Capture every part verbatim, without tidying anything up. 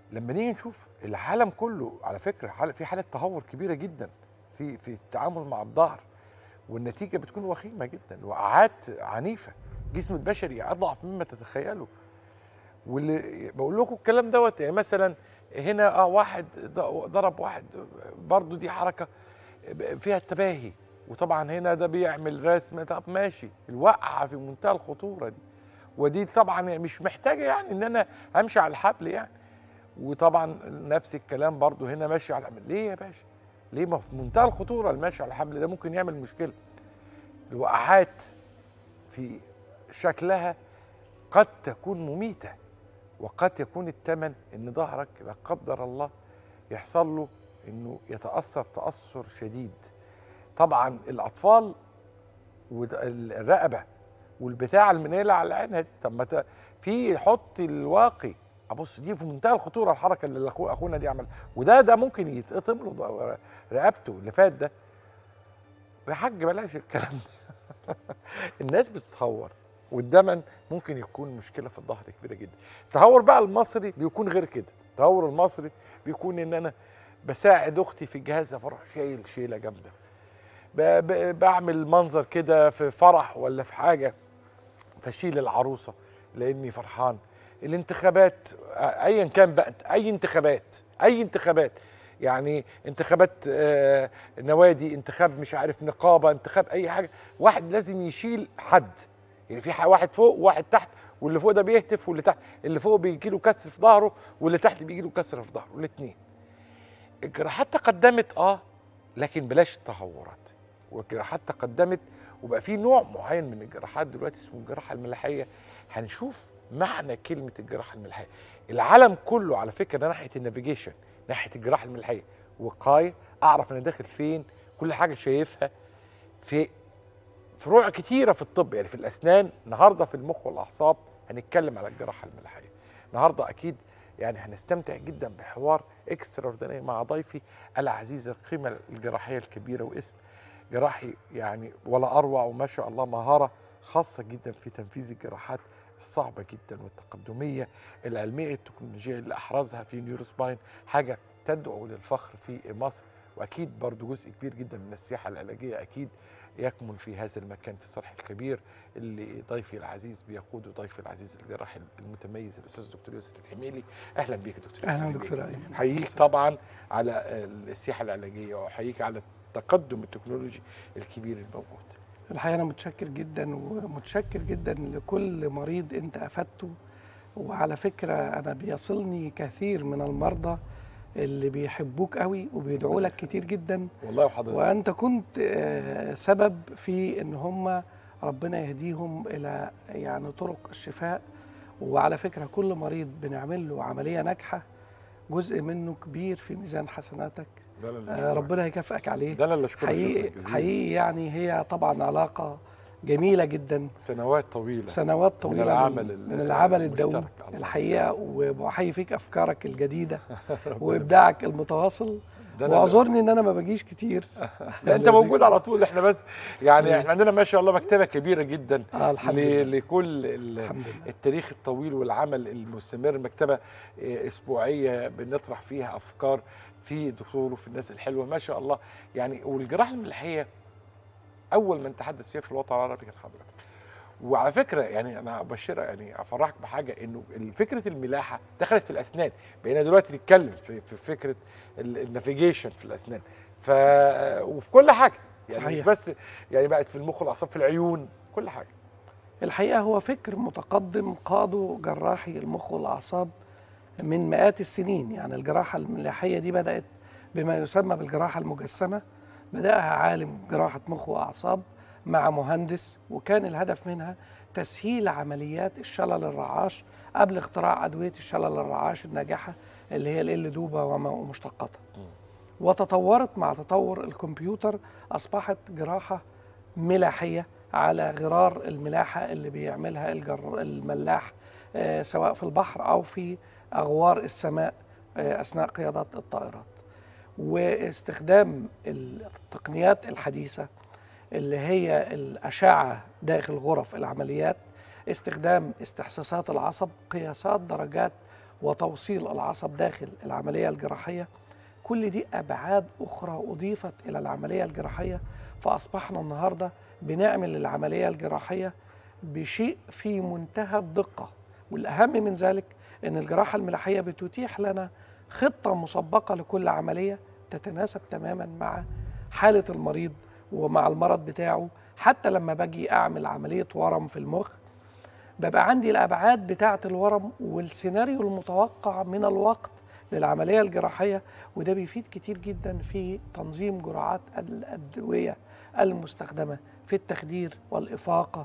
لما نيجي نشوف العالم كله على فكره حالة في حاله تهور كبيره جدا في في التعامل مع الظهر، والنتيجه بتكون وخيمه جدا، وقعات عنيفه، جسم البشري اضعف مما تتخيلوا. واللي بقول لكم الكلام دوت يعني مثلا هنا اه واحد ضرب واحد، برضو دي حركه فيها التباهي، وطبعا هنا ده بيعمل رسم، طب ماشي، الوقعه في منتهى الخطوره دي، ودي طبعا مش محتاجه يعني ان انا امشي على الحبل يعني. وطبعا نفس الكلام برضو هنا ماشي على الحبل، ليه يا باشا؟ ليه؟ ما في منتهى الخطوره المشي على الحبل ده ممكن يعمل مشكله. الوقعات في شكلها قد تكون مميته، وقد يكون الثمن ان ظهرك لا قدر الله يحصل له انه يتاثر تاثر شديد. طبعا الاطفال والرقبه والبتاع المنيله على عينها، طب ما في حط الواقي، ابص دي في منتهى الخطوره الحركه اللي أخو اخونا دي عملها، وده ده ممكن يتقطم له رقبته اللي فات ده. يا حاج بلاش الكلام ده. الناس بتتهور، والدمن ممكن يكون مشكله في الظهر كبيره جدا. التهور بقى المصري بيكون غير كده، التهور المصري بيكون ان انا بساعد اختي في الجهاز، فاروح شايل شيله جامده، بعمل منظر كده في فرح ولا في حاجه فاشيل العروسه لاني فرحان. الانتخابات ايا كان بقى، اي انتخابات اي انتخابات يعني انتخابات آه نوادي، انتخاب مش عارف نقابه، انتخاب اي حاجه، واحد لازم يشيل حد، يعني في واحد فوق وواحد تحت، واللي فوق ده بيهتف واللي تحت، اللي فوق بيجي له كسر في ظهره واللي تحت بيجي له كسر في ظهره، الاثنين. الجراحات تقدمت اه لكن بلاش التهورات، والجراحات تقدمت وبقى في نوع معين من الجراحات دلوقتي اسمه الجراحه الملاحيه. هنشوف معنى كلمه الجراحه الملاحيه. العالم كله على فكره ناحيه النافيجيشن، ناحيه الجراحه الملاحيه، وقايه، اعرف انا داخل فين، كل حاجه شايفها. في فروع كتيره في الطب، يعني في الاسنان، النهارده في المخ والاعصاب هنتكلم على الجراحه الملاحيه. النهارده اكيد يعني هنستمتع جدا بحوار اكستراوردينري مع ضيفي العزيز، القيمه الجراحيه الكبيره، واسم جراحي يعني ولا اروع، وما شاء الله مهاره خاصه جدا في تنفيذ الجراحات الصعبه جدا والتقدميه العلميه التكنولوجيه اللي احرزها في نيوروسباين، حاجه تدعو للفخر في مصر. واكيد برضو جزء كبير جدا من السياحه العلاجيه اكيد يكمن في هذا المكان في الصرح الكبير اللي ضيفي العزيز بيقوده، ضيفي العزيز الجراح المتميز الاستاذ الدكتور يوسف الحميلي. اهلا بيك يا دكتور يوسف. اهلا دكتور ايمن. احييك طبعا على السياحه العلاجيه، واحييك على التقدم التكنولوجي الكبير الموجود. الحقيقه انا متشكر جدا، ومتشكر جدا لكل مريض انت افدته. وعلى فكره انا بيصلني كثير من المرضى اللي بيحبوك قوي وبيدعوا لك كتير جدا والله، وحضرتك وانت كنت سبب في ان هم ربنا يهديهم الى يعني طرق الشفاء. وعلى فكره كل مريض بنعمل له عمليه ناجحه جزء منه كبير في ميزان حسناتك، آه ربنا يكافئك عليه. ده انا اللي اشكرك. حقيقي حقيقي يعني هي طبعا علاقه جميله جدا، سنوات طويله سنوات طويله من العمل من, من العمل الدؤوب الحقيقه. وبحيي فيك افكارك الجديده وابداعك المتواصل، واعذرني ان انا ما باجيش كتير. لا انت موجود على طول، احنا بس يعني احنا عندنا ما شاء الله مكتبه كبيره جدا آه لكل التاريخ الطويل والعمل المستمر، مكتبه اسبوعيه بنطرح فيها افكار في دكتور وفي الناس الحلوه ما شاء الله يعني. والجراحه الملاحيه اول من تحدث فيها في الوطن العربي كان حضرتك. وعلى فكره يعني انا ابشرك يعني افرحك بحاجه، انه فكره الملاحه دخلت في الاسنان، بقينا دلوقتي نتكلم في, في فكره النافيجيشن في الاسنان، ف وفي كل حاجه يعني صحيح. مش بس يعني بقت في المخ والاعصاب، في العيون، كل حاجه. الحقيقه هو فكر متقدم قاده جراحي المخ والاعصاب من مئات السنين. يعني الجراحه الملاحيه دي بدات بما يسمى بالجراحه المجسمه، بداها عالم جراحه مخ واعصاب مع مهندس، وكان الهدف منها تسهيل عمليات الشلل الرعاش قبل اختراع أدوية الشلل الرعاش الناجحة اللي هي ال دوبا ومشتقاتها. وتطورت مع تطور الكمبيوتر، أصبحت جراحة ملاحية على غرار الملاحة اللي بيعملها الملاح آه سواء في البحر أو في أغوار السماء آه أثناء قيادات الطائرات. واستخدام التقنيات الحديثة اللي هي الأشعة داخل غرف العمليات، استخدام استحساسات العصب، قياسات درجات وتوصيل العصب داخل العملية الجراحية. كل دي أبعاد أخرى أضيفت إلى العملية الجراحية، فأصبحنا النهاردة بنعمل العملية الجراحية بشيء في منتهى الدقة. والأهم من ذلك أن الجراحة الملاحية بتتيح لنا خطة مسبقة لكل عملية تتناسب تماما مع حالة المريض ومع المرض بتاعه. حتى لما باجي أعمل عملية ورم في المخ ببقى عندي الأبعاد بتاعة الورم والسيناريو المتوقع من الوقت للعملية الجراحية، وده بيفيد كتير جدا في تنظيم جرعات الأدوية المستخدمة في التخدير والإفاقة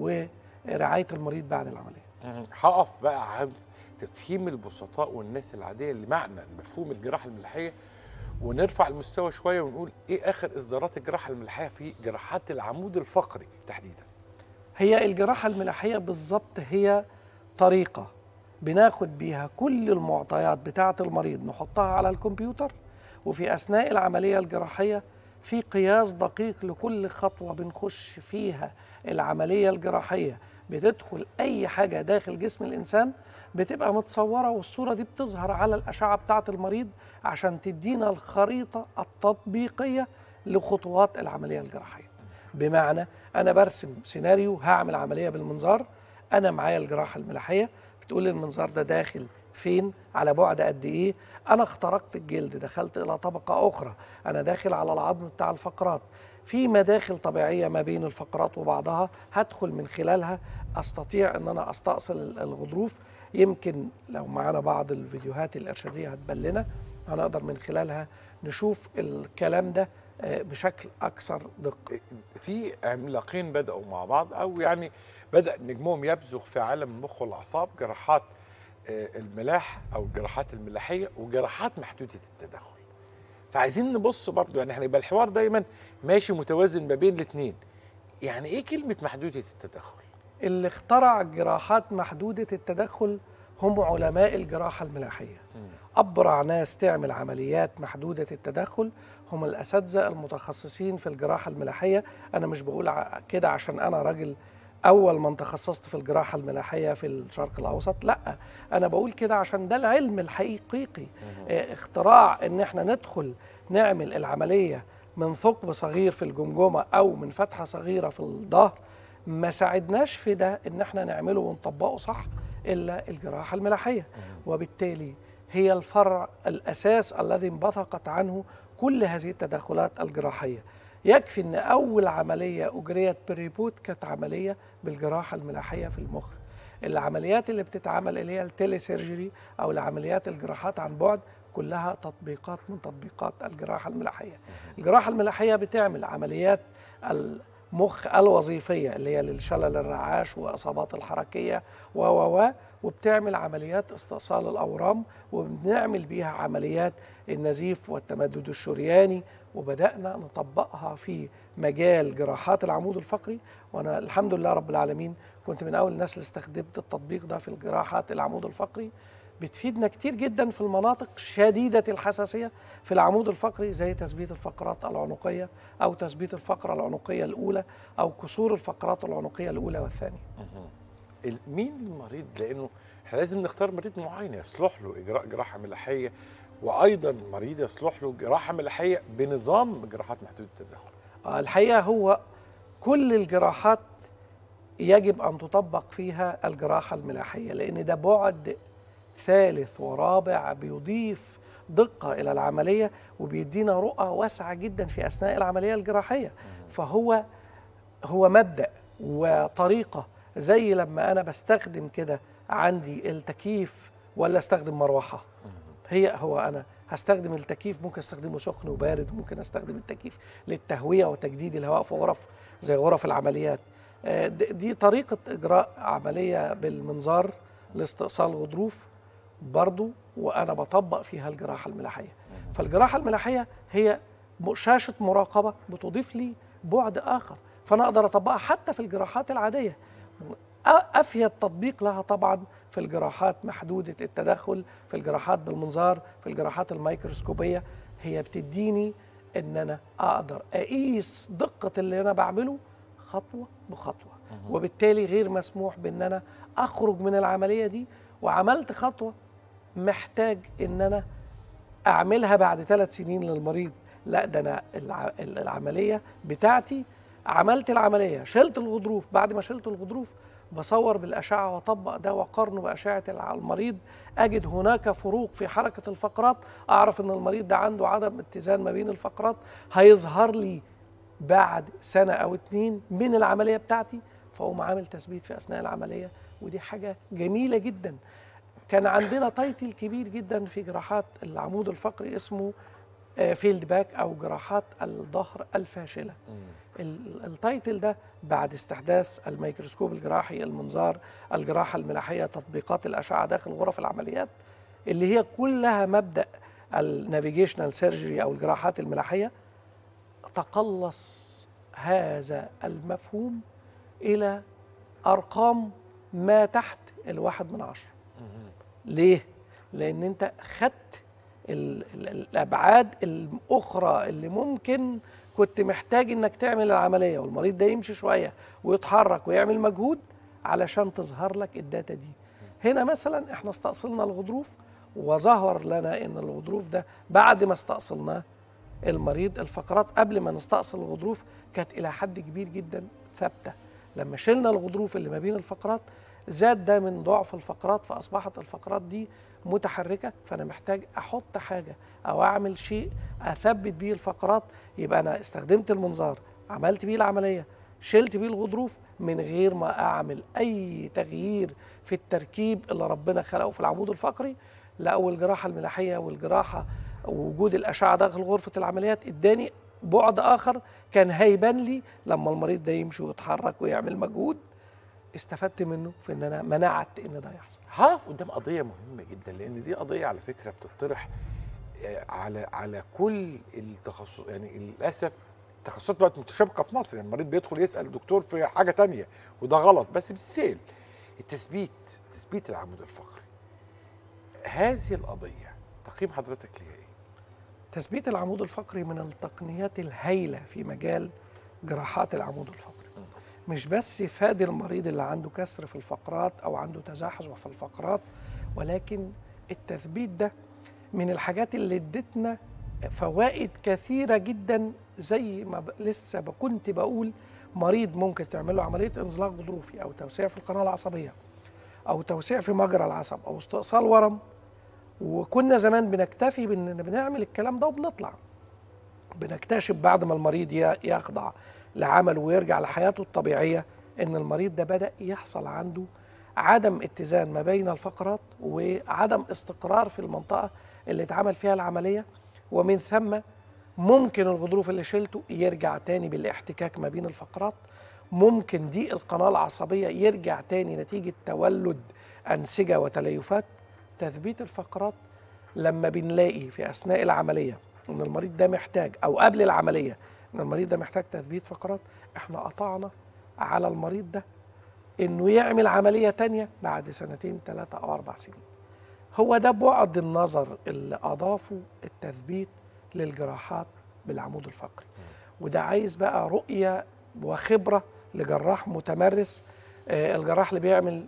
ورعاية المريض بعد العملية. هقف بقى عند تفهيم البسطاء والناس العادية لمعنى مفهوم الجراحة الملاحية، ونرفع المستوى شوية ونقول إيه آخر إصدارات الجراحة الملاحية في جراحات العمود الفقري تحديدا. هي الجراحة الملاحية بالظبط هي طريقة بناخد بيها كل المعطيات بتاعة المريض نحطها على الكمبيوتر، وفي أثناء العملية الجراحية في قياس دقيق لكل خطوة بنخش فيها العملية الجراحية. بتدخل أي حاجة داخل جسم الإنسان بتبقى متصورة، والصورة دي بتظهر على الأشعة بتاعة المريض عشان تدينا الخريطة التطبيقية لخطوات العملية الجراحية. بمعنى أنا برسم سيناريو هعمل عملية بالمنظار، أنا معايا الجراحة الملاحية بتقول لي المنظار ده داخل فين، على بعد قد إيه، أنا اخترقت الجلد، دخلت إلى طبقة أخرى، أنا داخل على العظم بتاع الفقرات، في مداخل طبيعية ما بين الفقرات وبعضها هدخل من خلالها أستطيع أن أنا أستأصل الغضروف. يمكن لو معانا بعض الفيديوهات الإرشادية هتبلنا هنقدر من خلالها نشوف الكلام ده بشكل أكثر دقة. في عملاقين بدأوا مع بعض، أو يعني بدأ نجمهم يبزغ في عالم المخ والأعصاب، جراحات الملاح أو الجراحات الملاحية وجراحات محدودة التدخل. فعايزين نبص برضو، يعني احنا يبقى الحوار دايما ماشي متوازن ما بين الاثنين. يعني ايه كلمة محدودة التدخل؟ اللي اخترع الجراحات محدودة التدخل هم علماء الجراحة الملاحية. م. أبرع ناس تعمل عمليات محدودة التدخل هم الأساتذة المتخصصين في الجراحة الملاحية. أنا مش بقول كده عشان أنا راجل أول من تخصصت في الجراحة الملاحية في الشرق الأوسط، لا، أنا بقول كده عشان ده العلم الحقيقي. اه اختراع إن احنا ندخل نعمل العملية من ثقب صغير في الجمجمة أو من فتحة صغيرة في الظهر ما ساعدناش في ده إن احنا نعمله ونطبقه صح إلا الجراحة الملاحية. وبالتالي هي الفرع الأساس الذي انبثقت عنه كل هذه التدخلات الجراحية. يكفي أن أول عملية أجريت بالريبوت كانت عملية بالجراحة الملاحية في المخ. العمليات اللي بتتعمل اللي هي التيلي سيرجري أو العمليات الجراحات عن بعد كلها تطبيقات من تطبيقات الجراحة الملاحية. الجراحة الملاحية بتعمل عمليات المخ الوظيفية اللي هي للشلل الرعاش وإصابات الحركية و و وبتعمل عمليات استئصال الأورام، وبنعمل بيها عمليات النزيف والتمدد الشرياني، وبدأنا نطبقها في مجال جراحات العمود الفقري. وأنا الحمد لله رب العالمين كنت من أول الناس اللي استخدمت التطبيق ده في الجراحات العمود الفقري. بتفيدنا كتير جدا في المناطق شديدة الحساسية في العمود الفقري، زي تثبيت الفقرات العنقية أو تثبيت الفقرة العنقية الأولى أو كسور الفقرات العنقية الأولى والثانية. مين المريض؟ لأنه احنا لازم نختار مريض معين يصلح له إجراء جراحة ملاحية، وأيضا مريض يصلح له جراحة ملاحية بنظام جراحات محدودة التدخل. الحقيقة هو كل الجراحات يجب أن تطبق فيها الجراحة الملاحية، لأن ده بعد ثالث ورابع بيضيف دقة إلى العملية وبيدينا رؤى واسعة جدا في أثناء العملية الجراحية. فهو هو مبدأ وطريقة، زي لما أنا بستخدم كده عندي التكييف ولا استخدم مروحة. هي هو أنا هستخدم التكييف، ممكن استخدمه سخن وبارد، وممكن استخدم التكييف للتهوية وتجديد الهواء في غرف زي غرف العمليات. دي طريقة إجراء عملية بالمنظار لاستئصال غضروف برضو، وأنا بطبق فيها الجراحة الملاحية. فالجراحة الملاحية هي شاشة مراقبة بتضيف لي بعد آخر، فأنا أقدر أطبقها حتى في الجراحات العادية. أفيد تطبيق لها طبعا في الجراحات محدودة التدخل، في الجراحات بالمنظار، في الجراحات الميكروسكوبية. هي بتديني إن أنا أقدر أقيس دقة اللي أنا بعمله خطوة بخطوة، وبالتالي غير مسموح بأن أنا أخرج من العملية دي وعملت خطوة محتاج ان انا اعملها بعد ثلاث سنين للمريض، لا ده انا الع... العمليه بتاعتي عملت العمليه، شلت الغضروف، بعد ما شلت الغضروف بصور بالاشعه واطبق ده واقارنه باشعه المريض، اجد هناك فروق في حركه الفقرات، اعرف ان المريض ده عنده عدم اتزان ما بين الفقرات، هيظهر لي بعد سنه او اتنين من العمليه بتاعتي، فاقوم عامل تثبيت في اثناء العمليه، ودي حاجه جميله جدا. كان عندنا تايتل كبير جدا في جراحات العمود الفقري اسمه فيلد باك او جراحات الظهر الفاشله. التايتل ده بعد استحداث الميكروسكوب الجراحي، المنظار، الجراحه الملاحيه، تطبيقات الاشعه داخل غرف العمليات اللي هي كلها مبدا النافيجيشنال سيرجري او الجراحات الملاحيه، تقلص هذا المفهوم الى ارقام ما تحت الواحد من عشرة. ليه؟ لان انت خدت ال ال الابعاد الاخرى اللي ممكن كنت محتاج انك تعمل العمليه والمريض ده يمشي شويه ويتحرك ويعمل مجهود علشان تظهر لك الداتا دي. هنا مثلا احنا استأصلنا الغضروف وظهر لنا ان الغضروف ده بعد ما استأصلناه المريض الفقرات قبل ما نستأصل الغضروف كانت الى حد كبير جدا ثابته. لما شلنا الغضروف اللي ما بين الفقرات زاد ده من ضعف الفقرات، فاصبحت الفقرات دي متحركه، فانا محتاج احط حاجه او اعمل شيء اثبت بيه الفقرات. يبقى انا استخدمت المنظار، عملت بيه العمليه، شلت بيه الغضروف من غير ما اعمل اي تغيير في التركيب اللي ربنا خلقه في العمود الفقري. لا، والجراحه الملاحيه والجراحه ووجود الاشعه داخل غرفه العمليات اداني بعد اخر كان هيبان لي لما المريض ده يمشي ويتحرك ويعمل مجهود، استفدت منه في ان انا منعت ان ده يحصل. هقف قدام قضيه مهمه جدا، لان دي قضيه على فكره بتطرح على على كل التخصص. يعني للاسف التخصصات بقت متشابكه في مصر، يعني المريض بيدخل يسال الدكتور في حاجه تانية وده غلط، بس بالسيل التثبيت، تثبيت العمود الفقري، هذه القضيه تقييم حضرتك ليها ايه؟ تثبيت العمود الفقري من التقنيات الهائله في مجال جراحات العمود الفقري. مش بس يفادي المريض اللي عنده كسر في الفقرات او عنده تزحزح في الفقرات، ولكن التثبيت ده من الحاجات اللي ادتنا فوائد كثيره جدا. زي ما لسه كنت بقول، مريض ممكن تعمل له عمليه انزلاق غضروفي او توسيع في القناه العصبيه او توسيع في مجرى العصب او استئصال ورم، وكنا زمان بنكتفي بان بنعمل الكلام ده وبنطلع. بنكتشف بعد ما المريض يخضع لعمل ويرجع لحياته الطبيعيه ان المريض ده بدأ يحصل عنده عدم اتزان ما بين الفقرات وعدم استقرار في المنطقه اللي اتعمل فيها العمليه، ومن ثم ممكن الغضروف اللي شلته يرجع تاني بالاحتكاك ما بين الفقرات، ممكن ضيق القناه العصبيه يرجع تاني نتيجه تولد انسجه وتليفات. تثبيت الفقرات لما بنلاقي في اثناء العمليه ان المريض ده محتاج، او قبل العمليه ان المريض ده محتاج تثبيت فقرات، احنا قطعنا على المريض ده انه يعمل عمليه تانية بعد سنتين ثلاثه او اربع سنين. هو ده بعد النظر اللي اضافه التثبيت للجراحات بالعمود الفقري، وده عايز بقى رؤيه وخبره لجراح متمرس. آه الجراح اللي بيعمل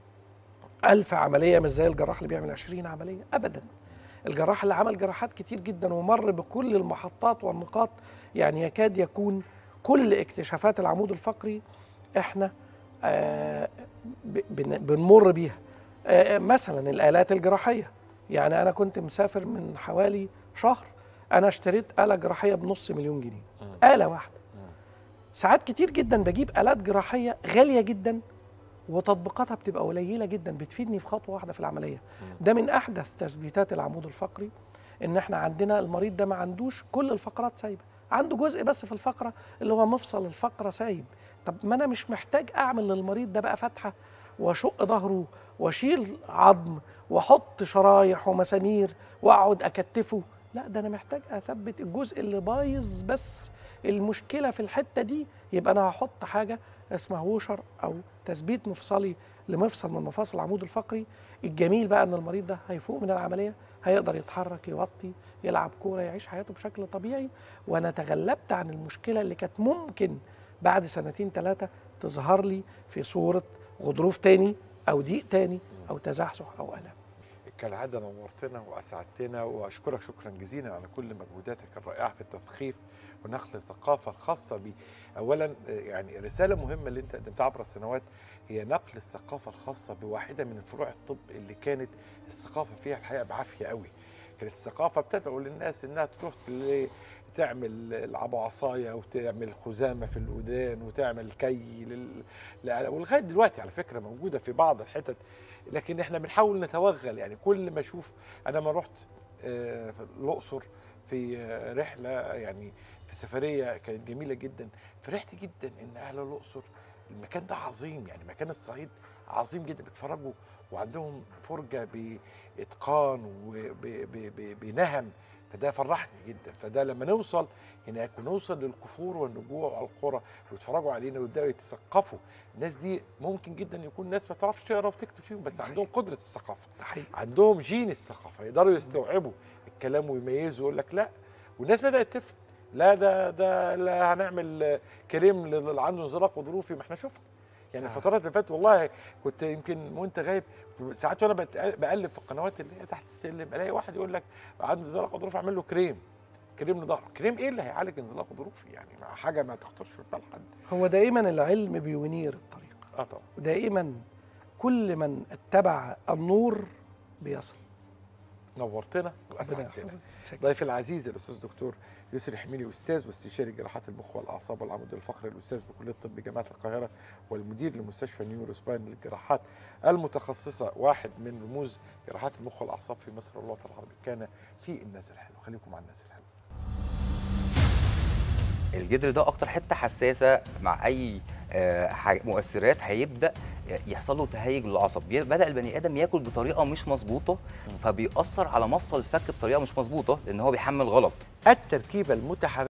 ألف عمليه مش زي الجراح اللي بيعمل عشرين عمليه ابدا. الجراح اللي عمل جراحات كتير جدا ومر بكل المحطات والنقاط، يعني يكاد يكون كل اكتشافات العمود الفقري احنا آه بنمر بيها. آه مثلا الآلات الجراحية، يعني أنا كنت مسافر من حوالي شهر، أنا اشتريت آلة جراحية بنص مليون جنيه، آلة واحدة. ساعات كتير جدا بجيب آلات جراحية غالية جدا وتطبيقاتها بتبقى قليلة جدا، بتفيدني في خطوة واحدة في العملية. ده من أحدث تثبيتات العمود الفقري، إن احنا عندنا المريض ده ما عندوش كل الفقرات سايبة، عنده جزء بس في الفقرة اللي هو مفصل الفقرة سايب. طب ما أنا مش محتاج أعمل للمريض ده بقى فتحة وأشق ظهره وأشيل عظم وأحط شرايح ومسامير وأقعد أكتفه، لا ده أنا محتاج أثبت الجزء اللي بايظ بس، المشكلة في الحتة دي، يبقى أنا هحط حاجة اسمها ووشر أو تثبيت مفصلي لمفصل من مفاصل العمود الفقري. الجميل بقى ان المريض ده هيفوق من العمليه، هيقدر يتحرك، يوطي، يلعب كوره، يعيش حياته بشكل طبيعي، وانا تغلبت عن المشكله اللي كانت ممكن بعد سنتين ثلاثه تظهر لي في صوره غضروف تاني او ضيق تاني او تزحزح او الم. كالعاده نورتنا واسعدتنا، واشكرك شكرا جزيلا على كل مجهوداتك الرائعه في التثقيف ونقل الثقافه الخاصه ب اولا يعني رساله مهمه اللي انت قدمتها عبر السنوات هي نقل الثقافه الخاصه بواحده من فروع الطب اللي كانت الثقافه فيها الحقيقه بعافيه قوي. كانت الثقافه بتدعو للناس انها تروح تعمل العب عصايه وتعمل خزامه في الودان وتعمل كي لل... ولغايه دلوقتي على فكره موجوده في بعض الحتت، لكن احنا بنحاول نتوغل. يعني كل ما اشوف، انا ما رحت في الاقصر في رحله يعني في سفريه كانت جميله جدا، فرحت جدا ان اهل الاقصر المكان ده عظيم، يعني مكان الصعيد عظيم جدا، بيتفرجوا وعندهم فرجه باتقان وبنهم، فده فرحني جدا. فده لما نوصل هناك ونوصل للكفور والنجوع والقرى ويتفرجوا علينا ويبداوا يتثقفوا، الناس دي ممكن جدا يكون ناس ما تعرفش تقرا وتكتب فيهم، بس عندهم قدره الثقافه، عندهم جين الثقافه، يقدروا يستوعبوا الكلام ويميزوا، يقول لك لا. والناس بدات تفهم، لا ده ده لا هنعمل كريم اللي عنده انزلاق غضروفي، ما احنا شفنا يعني الفترات اللي فاتت. والله كنت يمكن وانت غايب ساعات وانا بقلب في القنوات اللي هي تحت السلم الاقي واحد يقول لك عنده انزلاق غضروفي اعمل له كريم، كريم لظهره. كريم ايه اللي هيعالج انزلاق غضروفي؟ يعني حاجه ما تخطرش في بال حد. هو دائما العلم بينير الطريق. اه طبعا. ودائما كل من اتبع النور بيصل. نورتنا واسعدتنا. ضيفي العزيز الاستاذ دكتور يسري حميلي، استاذ واستشاري جراحات المخ والاعصاب والعمود الفقري، الاستاذ بكليه الطب جامعه القاهره والمدير لمستشفى نيورو سباين للجراحات المتخصصه، واحد من رموز جراحات المخ والاعصاب في مصر والوطن العربي. كان في الناس الحلو، خليكم مع الناس الحلو. الجدر ده اكتر حته حساسه مع اي مؤثرات، هيبدا يحصل له تهيج للعصب. بدا البني ادم ياكل بطريقه مش مظبوطه، فبيأثر على مفصل الفك بطريقه مش مظبوطه لان هو بيحمل غلط. التركيبه المتحركه